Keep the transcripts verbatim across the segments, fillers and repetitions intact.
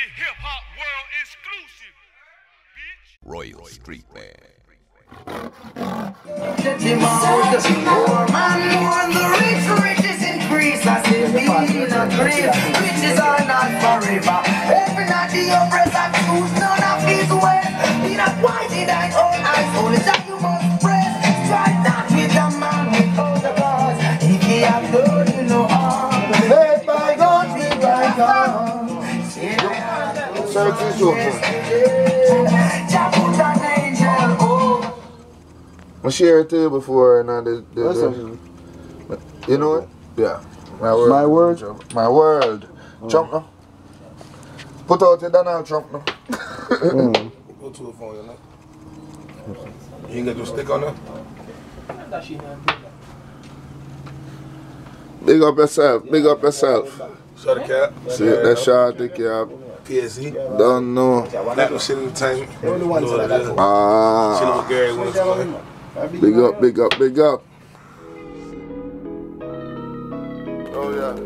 hip-hop world exclusive, bitch. Royal Street Band. More man, more the rich, riches increase. I say we not grave, riches are not forever. Every night the oppressor choose none of his ways. Be not white in thine own eyes, only that you must press. Strike not with a man without the cause. If he have done you no harm, made by God, be by God. Search is open. I shared it to you before, and uh, the, the, the, you know it? Yeah. My world. My word. My world. Oh. Trump now. Put out the Donald Trump now. mm. Go to the phone, you know. You ain't got your stick on there? Big up yourself. Big up yourself. Shut the cap. See, that's shot the cap. P S E. Don't know. That no shit in the tank. Ah. Shit with Gary once more. Big up, big up, big up. Oh yeah.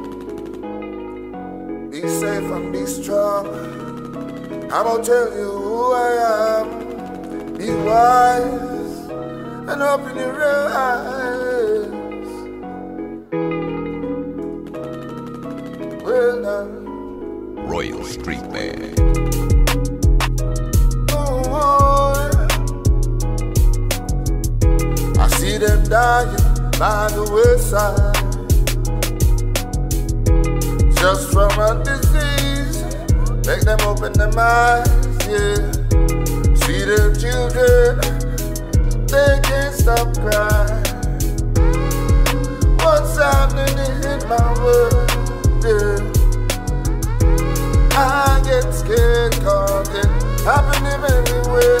Be safe and be strong. I'm gonna tell you who I am. Be wise and open your eyes. Well done. Royal Street Band. I see them dying by the wayside, just from a disease. Make them open their eyes, yeah. See them children, they can't stop crying. What's happening in my world, yeah. I get scared cause it happening everywhere.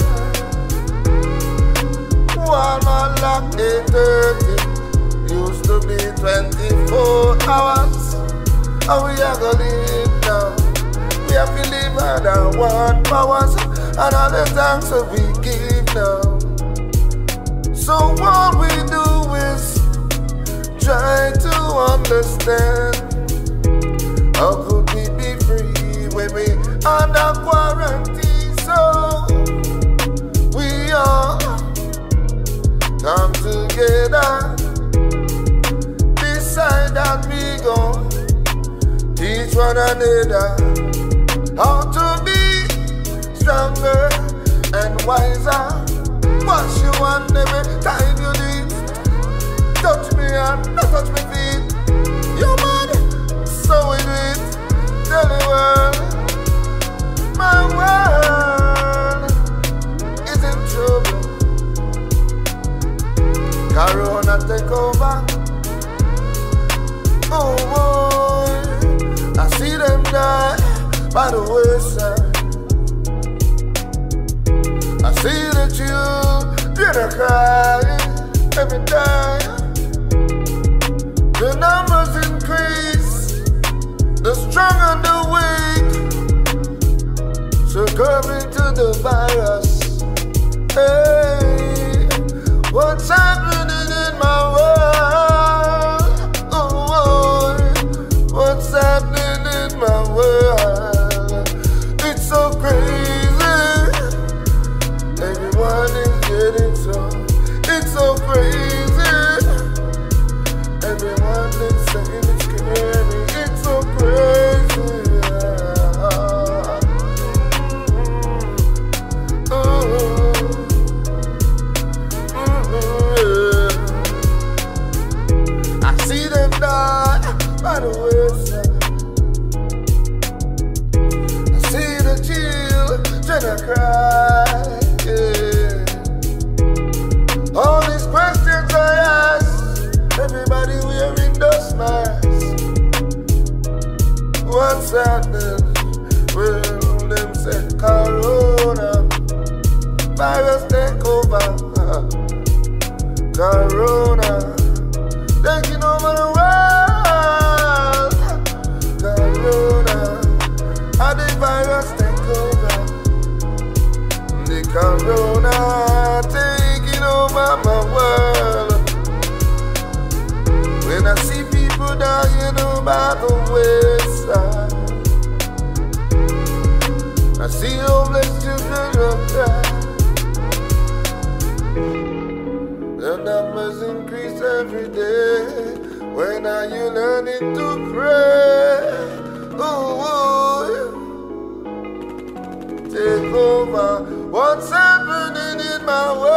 Walmart locked eight thirty, used to be twenty-four hours. How we are gonna live now? We have to live under one powers, and all the thanks that we give now. So what we do is try to understand, how could we be free when we under quarantine? So we are come together, decide that we go teach one another how to be stronger and wiser. Wash you one every time you leave. Touch me and not touch me feet. You mad, so we do it. Tell the world, my world is in trouble. Corona take over. Oh boy, I see them die by the wayside. I see the children crying every time. The numbers increase, the strong and the weak succumbing to the virus. Hey, what's happening in my world? Oh, what's happening in my world? It's so crazy. Everyone is getting so. It's so crazy. Everyone is saying it's scary. It's so crazy. By the wayside, I see the children cry, yeah. All these questions I ask, everybody wearing those masks. What's happening? Well, them say Corona virus take over. Corona taking over the world. How the virus take over. The corona taking over my world. When I see people dying by the wayside, I see homeless children of cry. The numbers increase every day. When are you learning to pray? Ooh, take over. What's happening in my world?